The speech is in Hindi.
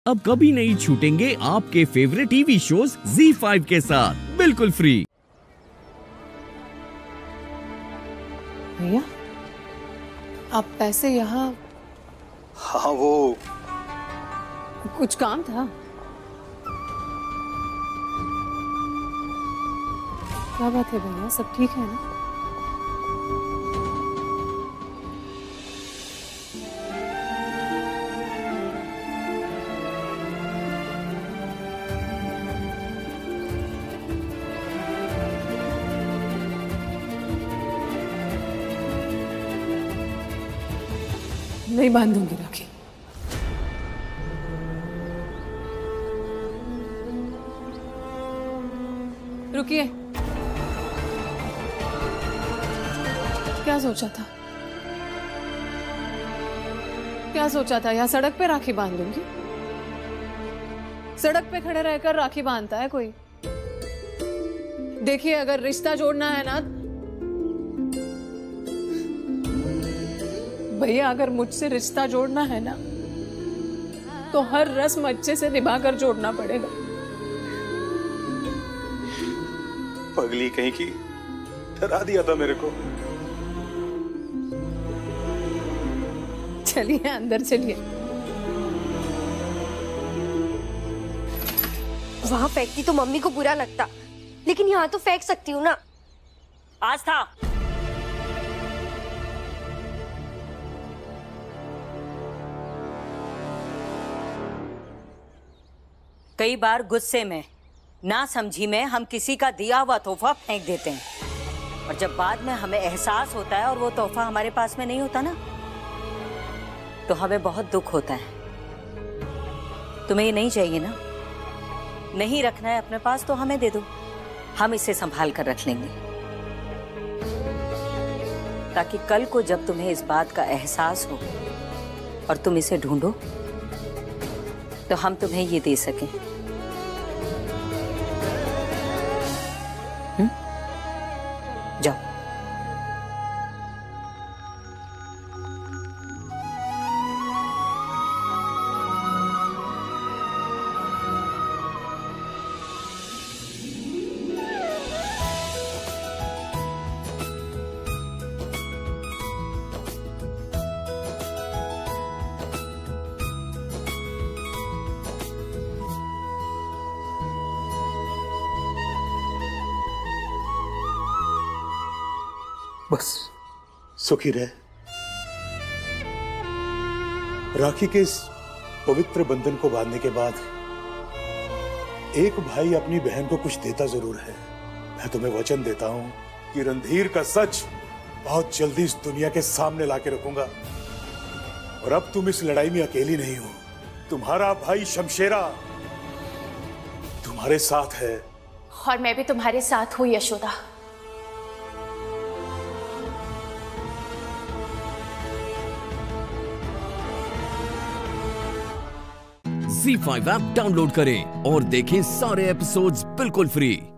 अब कभी नहीं छूटेंगे आपके फेवरेट टीवी शोज ZEE5 के साथ बिल्कुल फ्री। भैया आप पैसे यहाँ? हाँ वो कुछ काम था? क्या बात है भैया, सब ठीक है ना? नहीं बांधूंगी राखी। रुकिए, क्या सोचा था? क्या सोचा था? यहाँ सड़क पे राखी बांध दूंगी? सड़क पे खड़े रहकर राखी बांधता है कोई? देखिए, अगर रिश्ता जोड़ना है ना भैया, अगर मुझसे रिश्ता जोड़ना है ना तो हर रस्म अच्छे से निभाकर जोड़ना पड़ेगा। पगली कहीं की, डरा दिया था मेरे को। चलिए अंदर चलिए। वहां फेंकती तो मम्मी को बुरा लगता, लेकिन यहाँ तो फेंक सकती हूँ ना। आस्था, कई बार गुस्से में, ना समझी में हम किसी का दिया हुआ तोहफा फेंक देते हैं और जब बाद में हमें एहसास होता है और वो तोहफा हमारे पास में नहीं होता ना, तो हमें बहुत दुख होता है। तुम्हें ये नहीं चाहिए ना? नहीं रखना है अपने पास तो हमें दे दो, हम इसे संभाल कर रख लेंगे, ताकि कल को जब तुम्हें इस बात का एहसास हो और तुम इसे ढूंढो तो हम तुम्हें ये दे सकें। जाओ। बस सुखी रहे। राखी के इस पवित्र बंधन को बांधने के बाद एक भाई अपनी बहन को कुछ देता जरूर है। मैं तुम्हें वचन देता हूं कि रणधीर का सच बहुत जल्दी इस दुनिया के सामने लाके रखूंगा। और अब तुम इस लड़ाई में अकेली नहीं हो, तुम्हारा भाई शमशेरा तुम्हारे साथ है। और मैं भी तुम्हारे साथ हूं यशोदा। ZEE5 ऐप डाउनलोड करें और देखें सारे एपिसोड्स बिल्कुल फ्री।